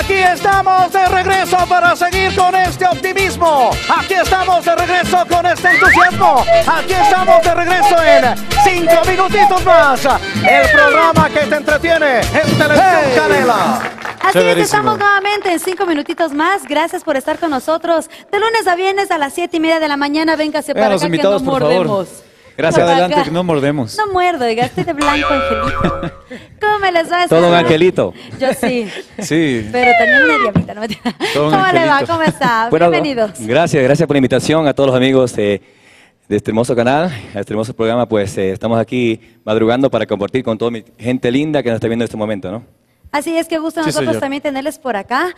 Aquí estamos de regreso para seguir con este optimismo. Aquí estamos de regreso con este entusiasmo. Aquí estamos de regreso en 5 minutitos más. El programa que te entretiene en Televisión Canela. Así es, estamos nuevamente en 5 minutitos más. Gracias por estar con nosotros. De lunes a viernes a las 7:30 de la mañana. Véngase para acá que no mordemos. Gracias, adelante, que no mordemos. No muerdo, diga, estoy de blanco, Angelito. ¿Cómo me les va? Todo un angelito. Yo sí. Sí. Pero también una diablita, ¿no? ¿Cómo le va? ¿Cómo está? Bueno, bienvenidos. Gracias por la invitación a todos los amigos de este hermoso canal, a este hermoso programa. Pues estamos aquí madrugando para compartir con toda mi gente linda que nos está viendo en este momento, ¿no? Así es, que gusto nosotros también tenerles por acá.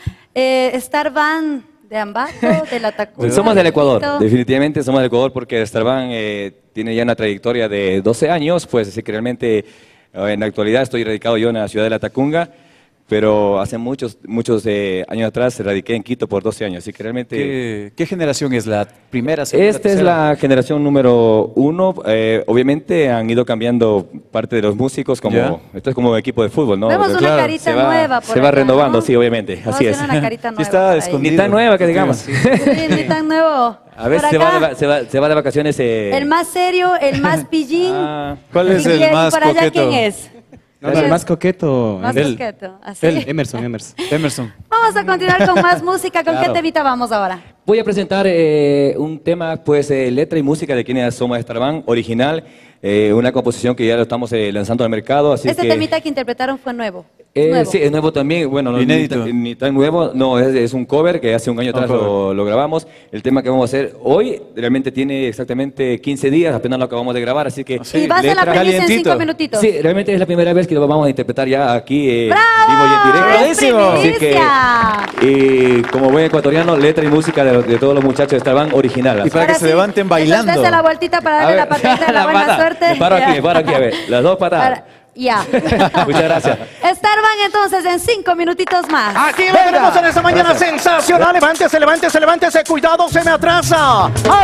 Starvan de Ambato, de la Tacunga. Somos del Ecuador, definitivamente somos del Ecuador porque Starvan tiene ya una trayectoria de 12 años, pues así que realmente en la actualidad estoy radicado yo en la ciudad de la Tacunga, pero hace muchos años atrás radiqué en Quito por 12 años, así que realmente... ¿Qué generación es la primera, segunda, Esta es la generación número 1, obviamente han ido cambiando parte de los músicos, como esto es como un equipo de fútbol, ¿no? Vemos una carita nueva por Se va acá, renovando, ¿no? sí, obviamente, así es. Una carita nueva está escondido. Ni tan nueva que digamos. Sí, ni tan nuevo. A ver, se va de vacaciones. El más serio, el más pillín. ¿Cuál es el más por allá coqueto? quién es? No, el más coqueto. Más coqueto, así. Emerson. Vamos a continuar con más música. ¿Con qué temita vamos ahora? Voy a presentar un tema, pues, letra y música de quienes somos Starvan, original, una composición que ya lo estamos lanzando al mercado, así Este temita que interpretaron fue nuevo. Sí, es nuevo también, bueno, no, ni tan nuevo, no, es un cover que hace un año atrás lo grabamos. El tema que vamos a hacer hoy realmente tiene exactamente 15 días, apenas lo acabamos de grabar, así que... Y va a ser la premisa en 5 minutitos. Sí, realmente es la primera vez que lo vamos a interpretar ya aquí ¡Bravo! vivo y en directo. ¡Buenísimo! Así que, y como buen ecuatoriano, letra y música de todos los muchachos de Starvan original. Y para que se levanten bailando. Entonces, la vueltita para darle la patita de la buena suerte. Paro aquí, a ver, las dos patadas. Ya. Muchas gracias. Starvan entonces en 5 minutitos más. Aquí lo tenemos en esta mañana sensacional. Levántese, cuidado, se me atrasa.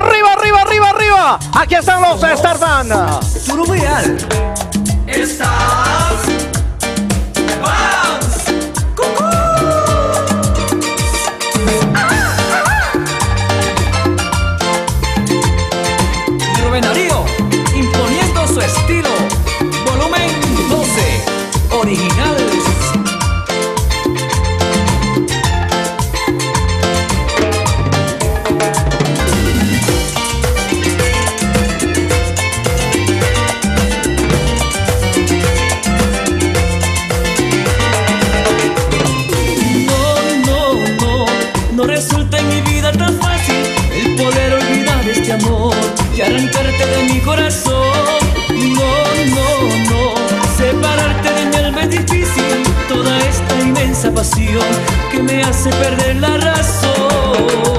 Arriba. Aquí están los Starvan. Surubuyal. Estás. Vamos. Cucú. Rubén Darío, imponiendo su estilo. Volumen 12, originales. No resulta en mi vida tan fácil el poder olvidar este amor y arrancarte de mi corazón. No, separarte de mi alma es difícil, toda esta inmensa pasión que me hace perder la razón.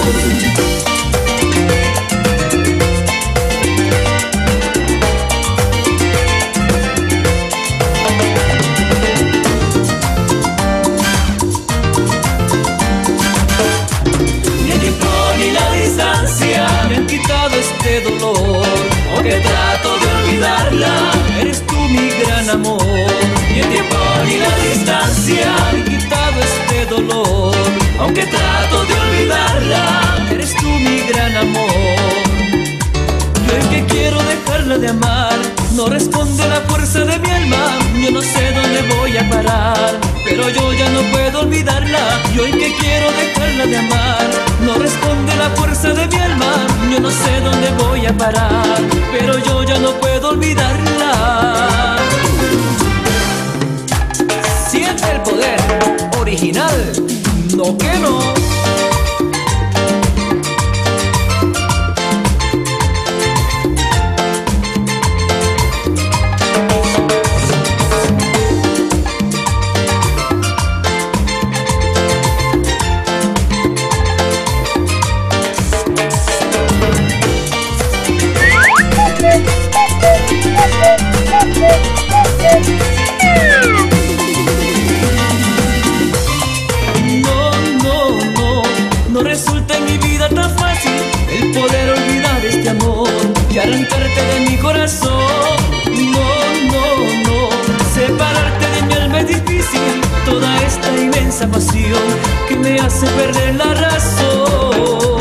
Me han quitado este dolor, aunque trato de olvidarla, eres tú mi gran amor. Ni el tiempo ni la distancia me han quitado este dolor, aunque trato de olvidarla, eres tú mi gran amor. Yo el que quiero dejarla de amar, no responde la fuerza de mi alma, yo no sé dónde voy a parar, pero yo ya no puedo olvidarla. Yo el que quiero dejarla de amar, no responde la fuerza de mi alma, yo no sé dónde voy a parar, pero yo ya no puedo olvidarla. Siente el poder original, no que no. me hace perder la razón.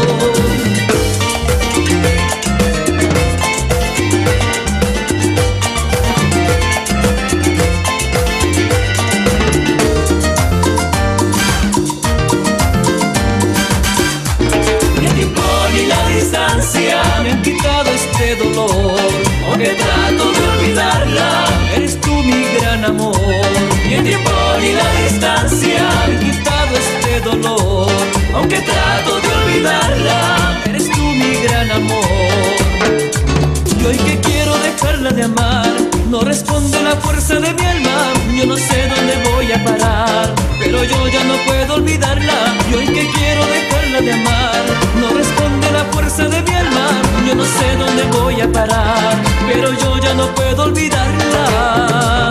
Ni el tiempo ni la distancia me han quitado este dolor. Aunque trato de olvidarla, eres tú mi gran amor. Ni el tiempo ni la distancia me han quitado este dolor. Aunque trato de olvidarla, eres tú mi gran amor. Y hoy que quiero dejarla de amar, no responde la fuerza de mi alma. Yo no sé dónde voy a parar, pero yo ya no puedo olvidarla. Y hoy que quiero dejarla de amar, no responde la fuerza de mi alma. Yo no sé dónde voy a parar, pero yo ya no puedo olvidarla.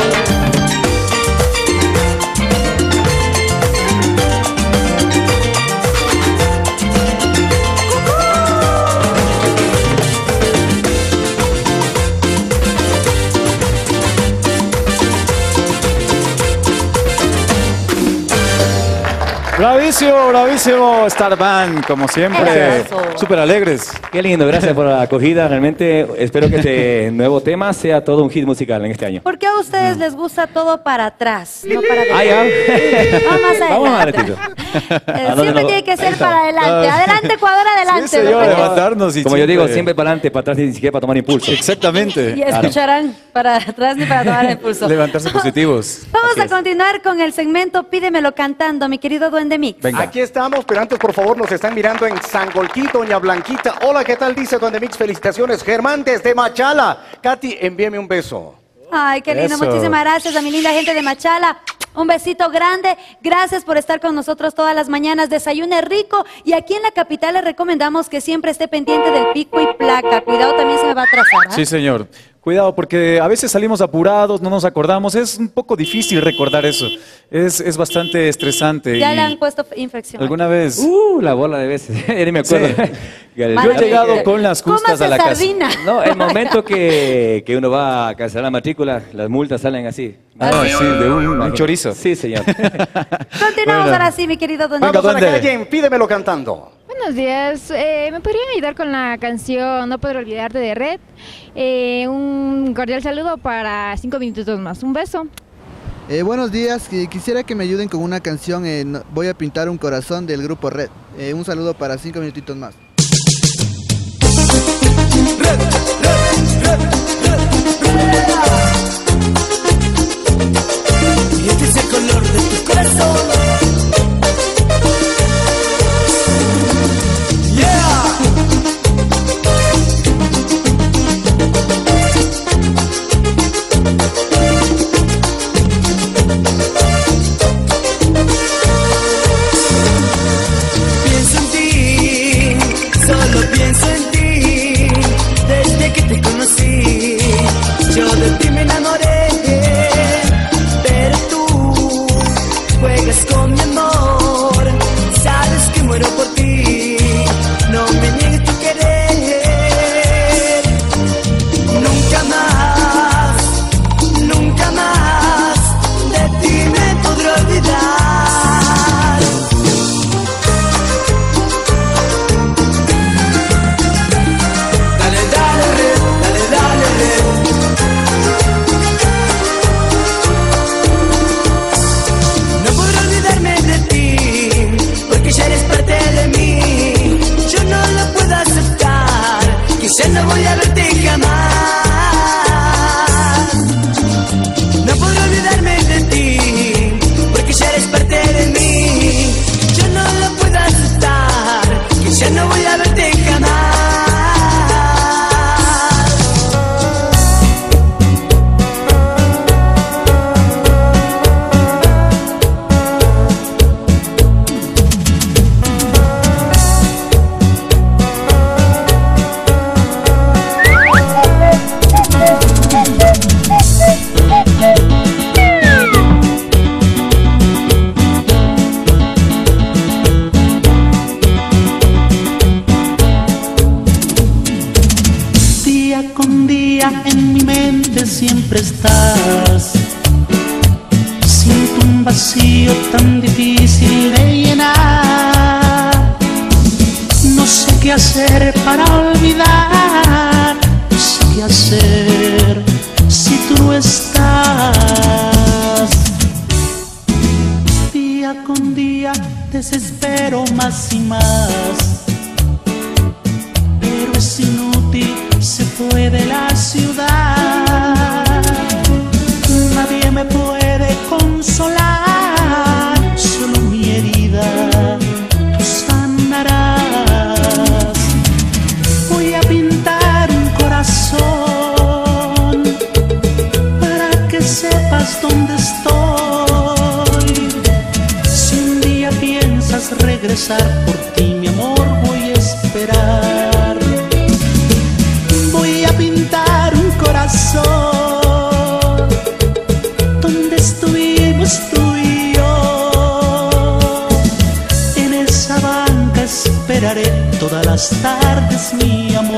Bravísimo, bravísimo, Star Band, como siempre, súper alegres. Qué lindo, gracias por la acogida. Realmente espero que este nuevo tema sea todo un hit musical en este año. ¿Por qué a ustedes les gusta todo para atrás, no para adelante? Ah, ya. Vamos Vamos a adelante. ratito. Siempre tiene que ser para adelante. Adelante, Ecuador, adelante. Sí, señor, ¿no? levantarnos y Como yo digo, siempre para adelante, para atrás, ni siquiera para tomar impulso. Exactamente. Y escucharán para atrás ni para tomar impulso. Levantarse positivos. Vamos Así a es. continuar con el segmento Pídemelo cantando, mi querido Duende Mix. Venga. Aquí estamos, pero antes, por favor, nos están mirando en Sangolquí, Doña Blanquita. Hola, ¿qué tal? Dice Duende Mix, felicitaciones. Germán, desde Machala. Katy, envíeme un beso. Ay, qué lindo. Eso. Muchísimas gracias a mi linda gente de Machala. Un besito grande. Gracias por estar con nosotros todas las mañanas. Desayune rico. Y aquí en la capital le recomendamos que siempre esté pendiente del pico y placa. Cuidado, también se me va a atrasar. ¿Ah? Sí, señor. Cuidado, porque a veces salimos apurados, no nos acordamos. Es un poco difícil recordar eso. Es bastante estresante. Ya y le han puesto infección. ¿Alguna vez? La bola de veces. Ya ni me acuerdo. Sí. Yo he Mala llegado gente. con las justas Cómase a la casa. sardina. No, el momento que uno va a cancelar la matrícula, las multas salen así. Ah, sí, de un chorizo. Sí, señor. Continuamos Bueno. ahora sí, mi querido Duende. Venga, Vamos a la Duende. calle en Pídemelo cantando. Buenos días, ¿me podrían ayudar con la canción No Podré Olvidarte de Red? Un cordial saludo para 5 minutitos más. Un beso. Buenos días, quisiera que me ayuden con una canción, Voy a pintar un corazón del grupo Red. Un saludo para 5 minutitos más. Y este es el color de tu corazón. Pienso en ti, solo pienso en ti. Desde que te conocí, yo de ti me enamoré. Pero tú juegas con mi amor, sabes que muero por ti. No me niegues tu querer. Nunca más de ti me podré olvidar. Dale, dale, red, dale, dale, red. No podré olvidarme de ti, porque ya eres parte de mí. Yo no lo puedo aceptar, quizás no voy a verte jamás. No podré olvidarme de ti, porque ya eres parte de mí. Yo no lo puedo aceptar, quizás no voy a verte jamás. Día con día en mi mente siempre estás. Siento un vacío tan difícil de llenar. hacer para olvidar? No sé qué hacer si tú no estás. Día con día desespero más y más, pero es inútil, se fue de la ciudad. Nadie me puede consolar, solo mi herida tú sanarás. Voy a pintar un corazón para que sepas dónde estoy. Si un día piensas regresar, por ti mi amor voy a esperar. Voy a pintar un corazón donde estuvimos tú y yo. En esa banca esperaré todas las tardes, mi amor.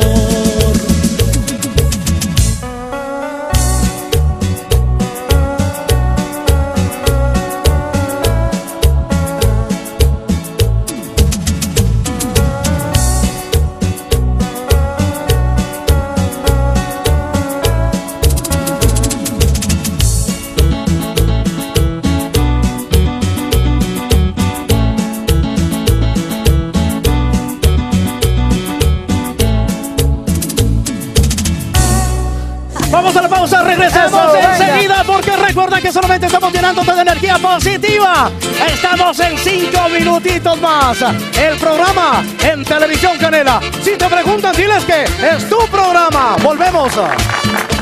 Vamos a la pausa, regresamos enseguida porque recuerda que solamente estamos llenándote de energía positiva. Estamos en 5 minutitos más. El programa en Televisión Canela. Si te preguntan, diles que es tu programa. Volvemos.